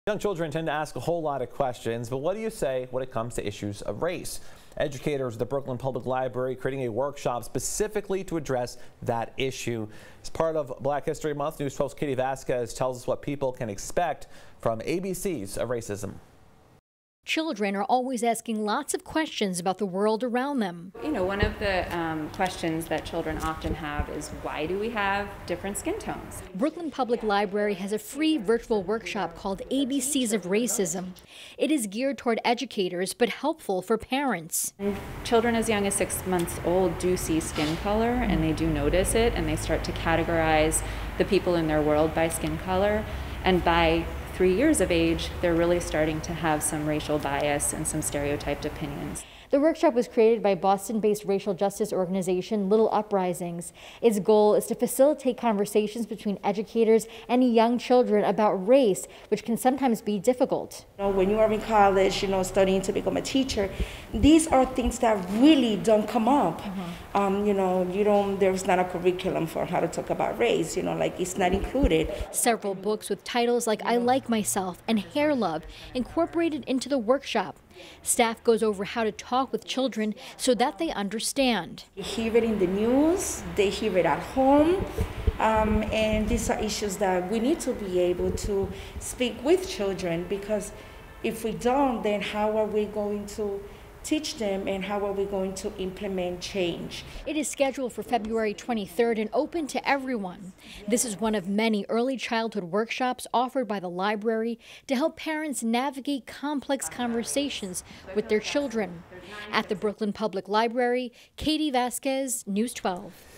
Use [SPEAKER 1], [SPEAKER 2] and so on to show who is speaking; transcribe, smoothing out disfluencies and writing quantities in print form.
[SPEAKER 1] Young children tend to ask a whole lot of questions, but what do you say when it comes to issues of race? Educators at the Brooklyn Public Library creating a workshop specifically to address that issue. As part of Black History Month, News 12's Katie Vasquez tells us what people can expect from ABCs of racism.
[SPEAKER 2] Children are always asking lots of questions about the world around them.
[SPEAKER 3] You know, one of the questions that children often have is, why do we have different skin tones?
[SPEAKER 2] Brooklyn Public Library has a free virtual workshop called ABCs of Racism. It is geared toward educators, but helpful for parents.
[SPEAKER 3] And children as young as 6 months old do see skin color, and they do notice it, and they start to categorize the people in their world by skin color. And by 3 years of age, they're really starting to have some racial bias and some stereotyped opinions.
[SPEAKER 2] The workshop was created by Boston-based racial justice organization Little Uprisings. Its goal is to facilitate conversations between educators and young children about race, which can sometimes be difficult.
[SPEAKER 4] When you are in college, studying to become a teacher, these are things that really don't come up. There's not a curriculum for how to talk about race, like it's not included.
[SPEAKER 2] Several books with titles like I Like Myself and Hair Love incorporated into the workshop. Staff goes over how to talk with children so that they understand.
[SPEAKER 4] They hear it in the news, they hear it at home, and these are issues that we need to be able to speak with children, because if we don't, then how are we going to teach them and how are we going to implement change?
[SPEAKER 2] It is scheduled for February 23rd and open to everyone. This is one of many early childhood workshops offered by the library to help parents navigate complex conversations with their children. At the Brooklyn Public Library, Katie Vasquez, News 12.